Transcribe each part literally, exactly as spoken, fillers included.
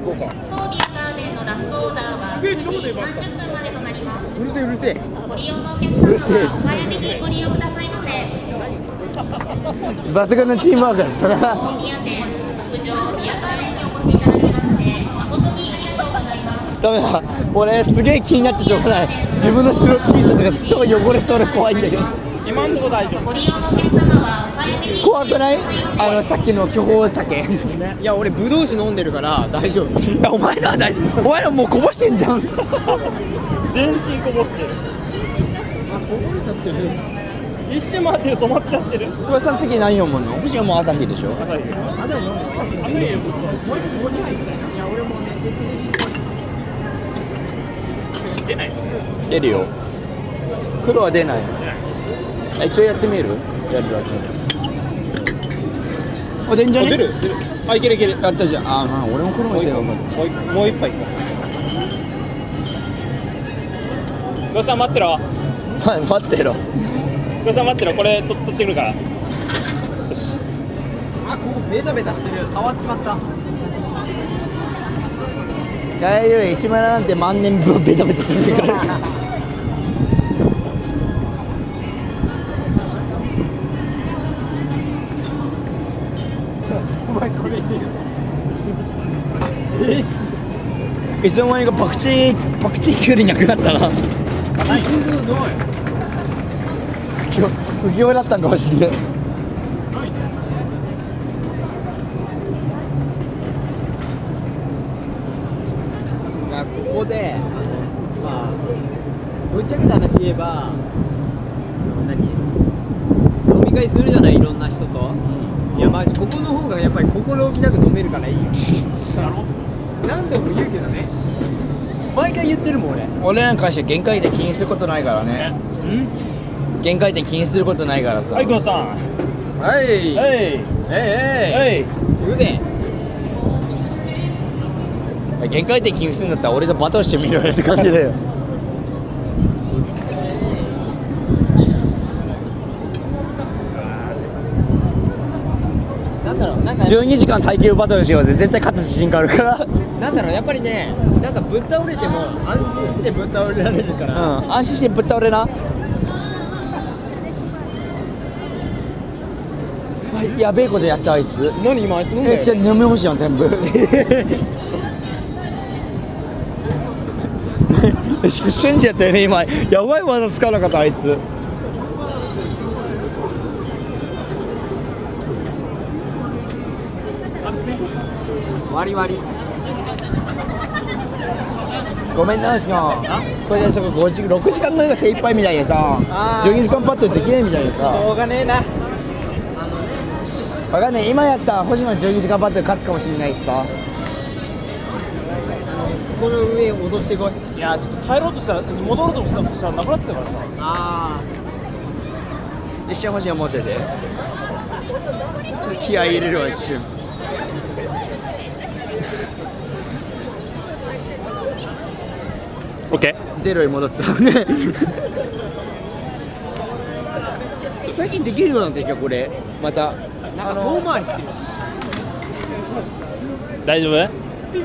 こうか。 当ビアガーデンのラストオーダーはくじさんじゅっぷんまでとなります。 うるせえうるせえ。 ご利用のお客様はお早めにご利用くださいませ。 抜群のチームワークだったな。 ビア店屋上ビアガーデンにお越しいただきまして誠にありがとうございます。 ダメだ。俺すげえ気になってしょうがない。自分の白 T シャツが超汚れそうで怖いんだけど。 今んとこ大丈夫。 ご利用のお客様はお早めに怖くない？あのさっきの巨峰酒。いや俺ブドウ酒飲んでるから大丈夫。いやお前らは大丈夫。お前らもうこぼしてんじゃん。 全身こぼってる。 あこぼしちゃってる。 一瞬待ってる、染まっちゃってる。 小林さん次何飲むの？星はもう朝日でしょ。 朝日。あ、でも雨よ。出ない。 出るよ。黒は出ない。一応やってみる？やるわけ。あ、出んじゃね？ 出る。あ、いけるいける。 やったじゃん。あ、まあ俺も黒もしてる。 もうもう一杯。ごさん待ってろ。 はい、待ってろ。 ごさん待ってろ。これ取取ってくるから。よし。 あ、ここベタベタしてる。変わっちまった。大丈夫。石村なんて万年分ベタベタしてるから。お前これいい。いつの間にかパクチーパクチーキュウリなくなったな。 ない。 不器用だったんかもしれない。まあここでまあぶっちゃけた話言えば何飲み会するじゃない、いろんな人と。いやマジここの方がやっぱり心置きなく飲めるからいいよ。何度も言うけどね、毎回言ってるもん俺。俺らに関しては限界点気にすることないからね。限界点気にすることないからさ。 はい、ごさん。 はいはい。 えいえいはい。 言うね。限界点気にするんだったら俺とバトルしてみろよって感じだよ。なんだろう、なんかじゅうにじかん耐久バトルしようぜ。絶対勝つ自信があるから。なんだろう、やっぱりね、なんかぶっ倒れても安心してぶっ倒れられるから。うん、安心してぶっ倒れな。やべえことやったあいつ。 何今あいつ飲んだよ。 え、じゃあ飲み干しやん全部。瞬時やったよね今。やばい技使わなかったあいつ。割り割り。ごめんな、しかこれでそこごじろくじかんぐらいが精一杯みたいでさ、じゅうにじかんパッドできないみたいでさ。 しょうがねえな。 わかんない、今やったら星野じゅうにじかんパッドで勝つかもしれないしさ。この上戻してこい。 いや、ちょっと帰ろうとしたら、戻ろうとしたらなくなってたからさ。 ああ。一瞬星野持ってて。ちょっと気合い入れるわ一瞬。 オッケー。ゼロに戻ったね。最近できるようになってきたこれ。また。なんか遠回りしてるし。 大丈夫？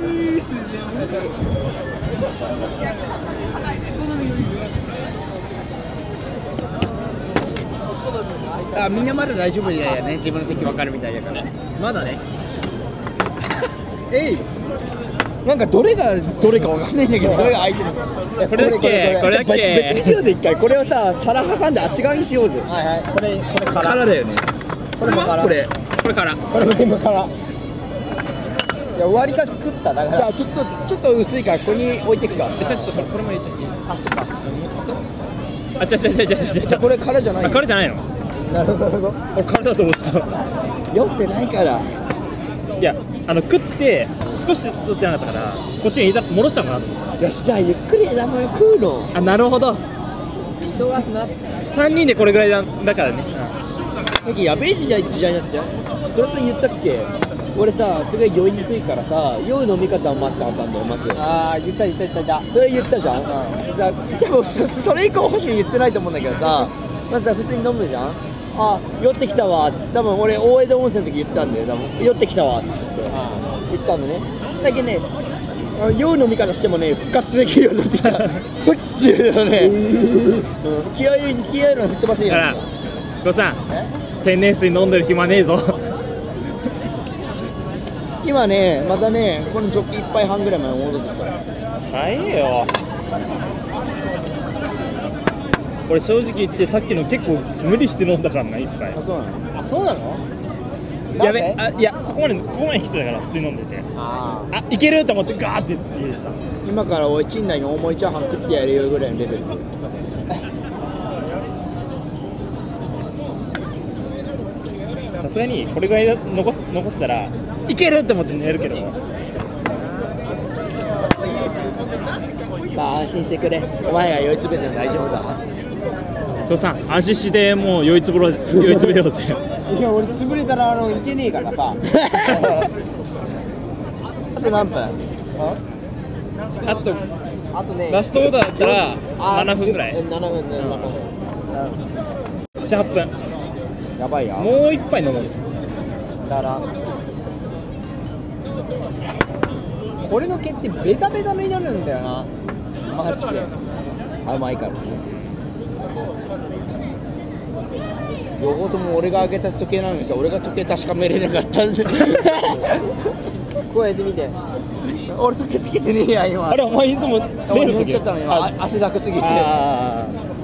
あ、みんなまだ大丈夫だよね。自分の席分かるみたいだから。まだね。えい。なんかどれがどれか分かんないんだけど、どれが相手の。 これだっけ？これだっけ？ 別にしようぜ一回。これをさ、皿挟んであっち側にしようぜ。 はいはい。これこれ殻だよね。これも殻。これこれから。 これも全部殻。いや割りかし食っただから。じゃあちょっとちょっと薄いからここに置いてくか。 ちょっとこれも入れちゃっていい？ あ、そっか。 あ、違う違う違う違う違う違う。 これ殻じゃない。 あ、殻じゃないの？ なるほどなるほど。 俺殻だと思ってた。 酔ってないから。 いや、あの食って少し取ってなかったからこっちに戻したのかなと思った。 よし、じゃあゆっくり枝豆を食うの。 あ、なるほど。 急がすな。 さんにんでこれぐらいだだからね。 さっきやべえ時代時代だったよ。それと言ったっけ？俺さ、すごい酔いにくいからさ、酔う飲み方をマスターしたんだよ、まず。ああ、言った言った言った言った。それ言ったじゃん。うん、だでもそれ以降星野言ってないと思うんだけどさ、まずさ普通に飲むじゃん。あ、酔ってきたわ。多分俺大江戸温泉の時言ったんだよ。多分酔ってきたわって言って言ったんだね。最近ね、 酔う飲み方してもね復活できるようになってきた。ふっっていうのね、うん気合い気合いの吹っ飛ばせんよだからこれさ天然水飲んでる暇ねえぞ今ねまたねこのジョッキ一杯半ぐらいまで戻ってきた。 早いよ。俺正直言ってさっきの結構無理して飲んだからな一杯。 あそうなのあそうなのやべなんであいやここまでここまで来てたから普通に飲んでてああいけると思ってガーって入れてさー今からおいチン内に大盛りチャーハン食ってやるよぐらいのレベル。 さすがにこれぐらいだ残残ったらいけるって思って寝るけどまあ安心してくれお前が酔いつぶれても大丈夫だ。 父さん安心してもう酔いつぶろ酔いつぶれようぜいや俺潰れたらあのいけねえからさあと何分あとあとねラストオーダーだったらあななふんぐらいななふんねななふんななはっぷんやばいよもう一杯飲もうだからこれの毛ってベタベタになるんだよなマジで甘いから両方とも俺が開けた時計なのにさ俺が時計確かめれなかったんでこうやって見て俺時計つけてねえや今あれお前いつも俺例の時塗っちゃったの今あ汗だくすぎてあ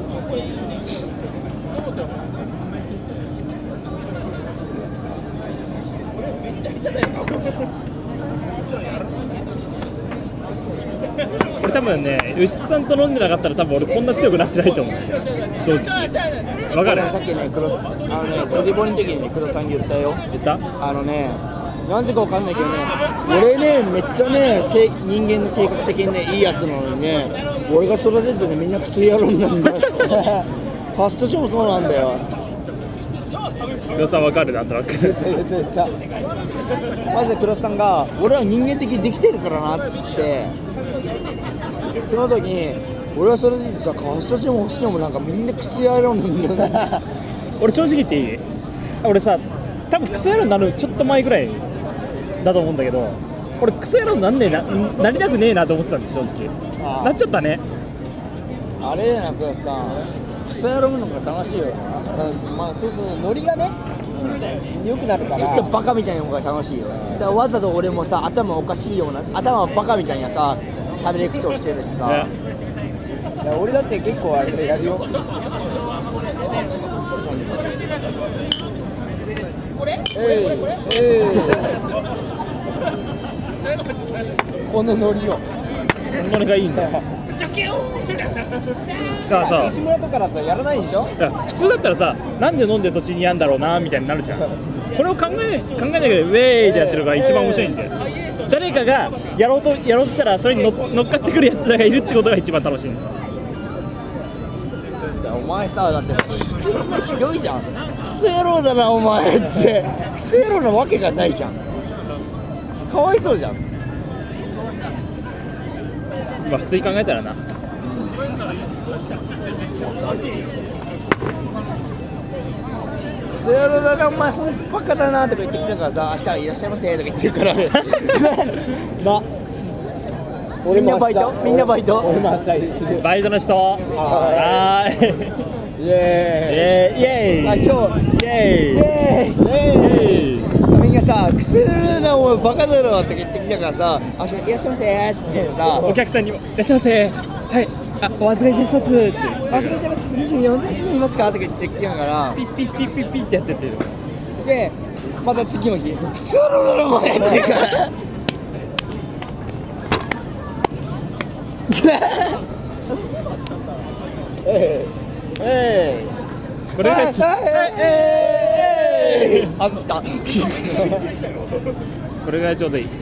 これ多分ね吉さんと飲んでなかったら多分俺こんな強くなってないと思う正直わかるさっきね黒あのねトジボリの時にね黒さんに言ったよ言ったあのねなんでかわかんないけどね俺ねめっちゃねせ人間の性格的にねいいやつなのにね俺が育てるとねみんなクソ野郎になるんだよファストショーもそうなんだよ吉さんわかるなんとなくまず黒さんが俺は人間的にできてるからなって言ってその時に俺はそれでさファストショーも星野もなんかみんなクソ野郎になるんだよ俺正直言っていい俺さ多分クソ野郎になるちょっと前ぐらいだと思うんだけど俺クソ野郎になんねえななりたくねえなと思ってたんで正直ああなっちゃったねあれだな黒さんクソ野郎の方が楽しいよなまあそうそうノリがね良くなるからちょっとバカみたいなのが楽しいよだからわざと俺もさ頭おかしいような頭バカみたいなさ喋り口調してるしさ、 ねいや俺だって結構あれでやるよえいえいこのノリをこれがいいんだよだからさ西村とかだったらやらないでしょだから普通だったらさなんで飲んでる途中にやんだろうなみたいになるじゃんこれを考え考えなきゃウェーイでやってるのが一番面白いんだよ誰かがやろうとやろうとしたらそれに乗っ乗っかってくるやつらがいるってことが一番楽しいんだよお前さだって普通にひどいじゃんクソ野郎だなお前ってクソ野郎なわけがないじゃんかわいそうじゃんまあ普通に考えたらなクソ野郎だなお前ほんとバカだなとか言ってくれるからさ明日いらっしゃいませとか言ってるからなみんなバイトみんなバイト俺も明日バイトの人はーいイエイエーイーイあ今日イエイエーイーイイエーイみんなさクソ野郎だお前バカだろって言ってきたからさ明日いらっしゃいませってさお客さんにもいらっしゃいませはいあお預かりでしょって忘れてますにじゅうよんさいいますかって言ってきたからピッピッピッピッピッってやってってでまた次の日クソ野郎だろお前って言うからえええこれがええ外したこれがちょうどいい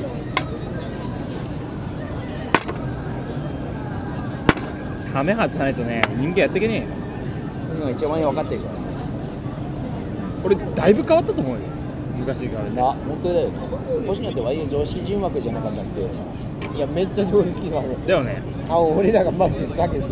ハメ外さないとね人間やっていけねえよ今一番分かってるから俺だいぶ変わったと思うよ昔からねあ本当だよ星野って割に常識人枠じゃなかったっていやめっちゃ常識があるだよねあ俺らがマジでふざけてただ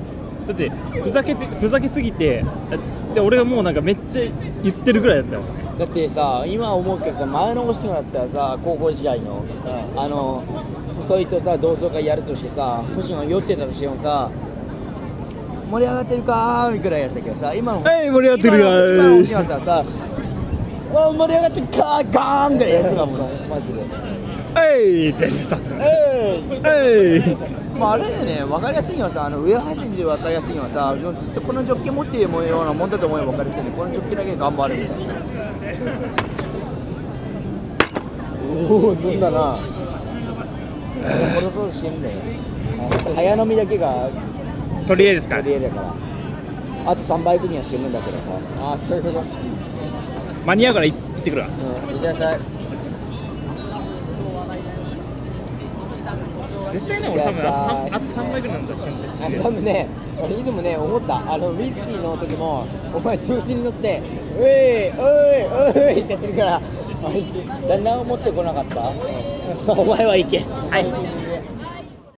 ってふざけてふざけすぎてで俺がもうなんかめっちゃ言ってるぐらいだったよだってさ、今思うけどさ、前の星野だったらさ、高校時代の、あのそいとさ同窓会やるとしてさ、星野が酔ってたとしてもさ、盛り上がってるかーぐらいやったけどさ、今のはい盛り上がってるよー今の星野だったらさ、わ盛り上がってるかーガーンぐらいやってたもんな、マジで。 えいって言ったえーえいまあ、あれだよね、分かりやすいのはさ、あの上配信で分かりやすいのはさ、ずっとこのジョッキ持っているようなもんだと思えば分かりやすいね、このジョッキだけ頑張るみたいな。おお、飲んだな。これそう死んだよ。早飲みだけが取り柄ですか取り柄だから。あとさんばいぶんには死ぬんだけどさ。あ、そういうこと。 間に合うから行ってくるわ。 うん、いってらっしゃい。 絶対ね、俺多分あとさんばいぐらいなんだしあ多分ね、俺いつもね、思った、あのウイスキーの時も、お前、調子に乗って、うい、おい、おいってやってるから、だんだん思ってこなかった、 お前は行け。はい。